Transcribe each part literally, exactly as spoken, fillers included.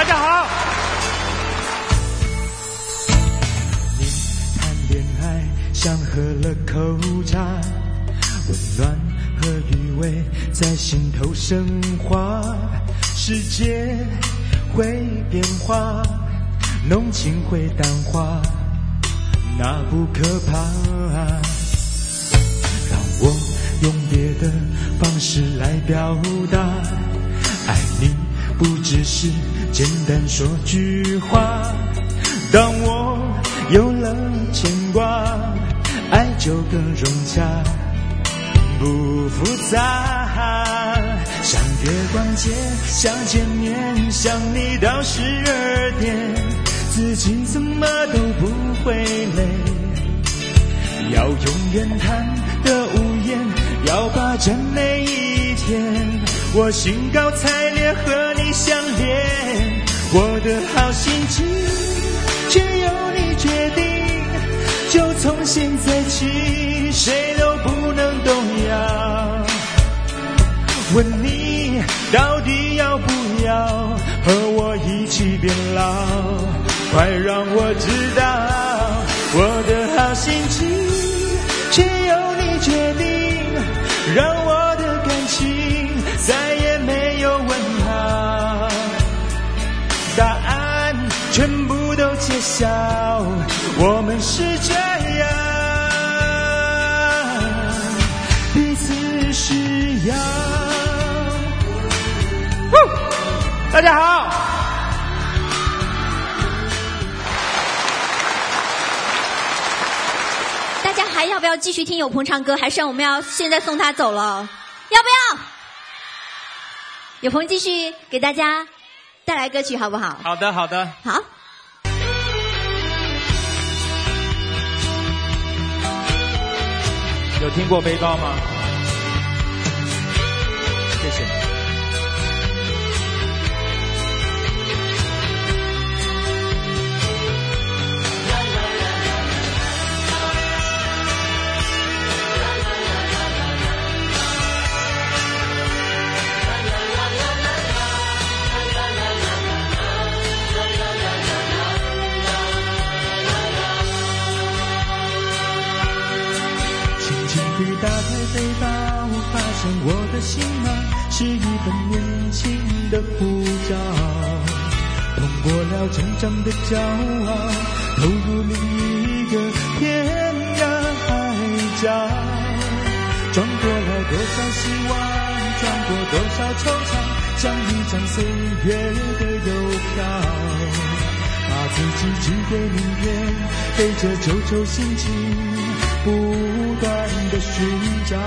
家好。 你谈恋爱像喝了口茶，温暖和余味在心头升华，世界会变化，浓情会淡化，那不可怕。让我用别的方式来表达，爱你不只是简单说句话，当我有了牵挂，爱就更融洽，不复杂。像月光街，想见面，想你到十二点，自己怎么都不会累，要永远谈的无言，要霸占每一天，我兴高采烈和你相恋，我的好心情却由你决定，就从现在起谁都不能动摇。问你到底要不要和我一起变老，快让我知道我的好心情却由你决定，让我的感情再也没有问号，答案全部都揭晓，我们是这样，彼此需要。 大家好。 大家还要不要继续听友鹏唱歌，还是我们要现在送他走了？要不要？友鹏继续给大家带来歌曲好不好？ 好的好的。 好。 有听过背包吗？谢谢。 打开背包，发现我的行囊是一本年轻的护照，通过了成长的骄傲，投入另一个天涯海角，撞过了多少希望，撞过多少惆怅，像一张岁月的邮票，把自己寄给明天，背着旧旧心情不断的寻找，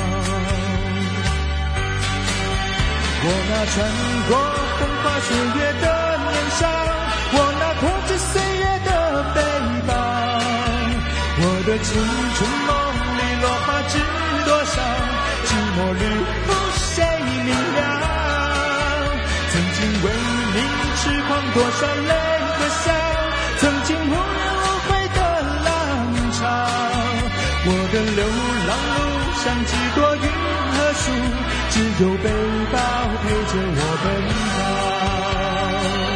我那穿过风花雪月的年少，我那拖着岁月的背包，我的青春梦里落花知多少，寂寞里有谁明了，曾经为你痴狂多少泪和笑，曾经无怨无悔的浪潮，我的流浪路上几多云和树，只有背包陪着我奔跑。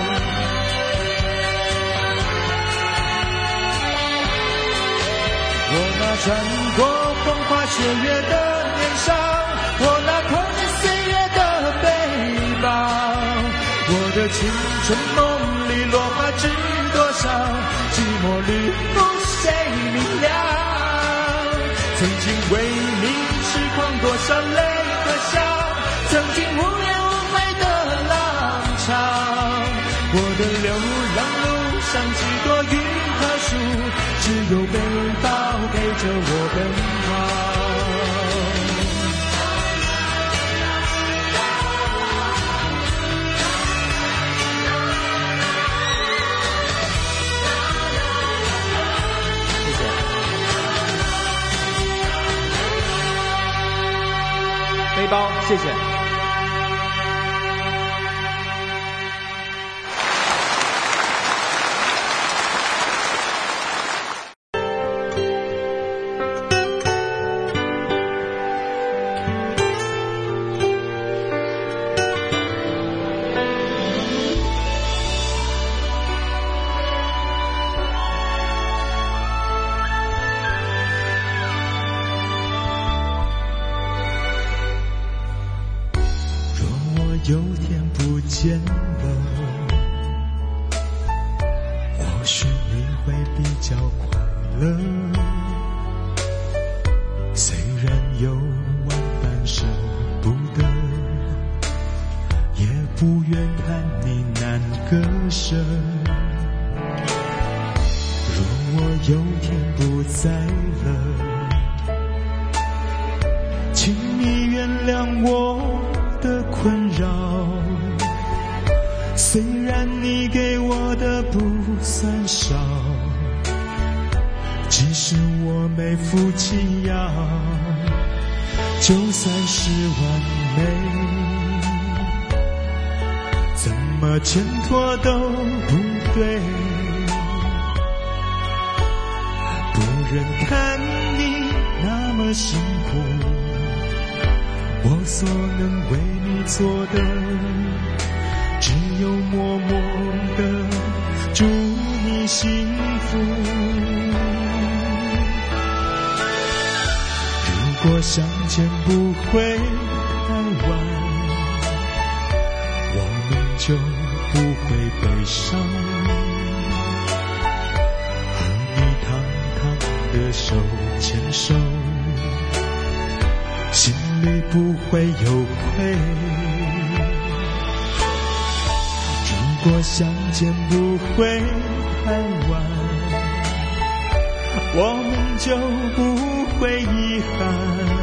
我那穿过风花雪月的年少，我那拖着岁月的背包，我的青春梦里落花知多少，寂寞里有谁明了，曾经为你痴狂多少泪和笑，曾经无怨无悔的浪潮，我的流浪路上几多云和树，只有背包陪着我奔跑。 背包，谢谢。 有天不见了，或许你会比较快乐。虽然有万般舍不得，也不愿看你难割舍。若我有天不在了，请你原谅我的困扰。虽然你给我的不算少，即使我没福气要，就算是完美，怎么牵拖都不对。不忍看你那么辛苦，我所能为你做的，只有默默的祝你幸福。如果相见不会太晚，我们就不会悲伤，和你堂堂的手牵手，心里不会有愧。如果相见不会太晚，我们就不会遗憾，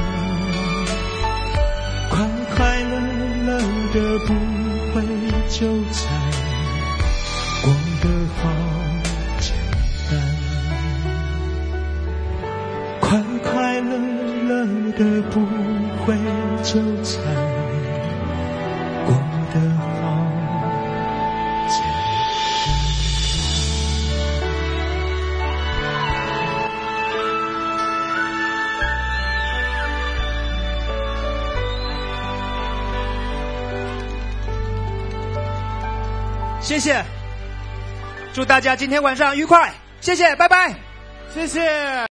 快快乐乐的不会纠缠，过得好简单，快快乐乐的不会纠缠，过得好简单。 谢谢，祝大家今天晚上愉快，谢谢，拜拜，谢谢。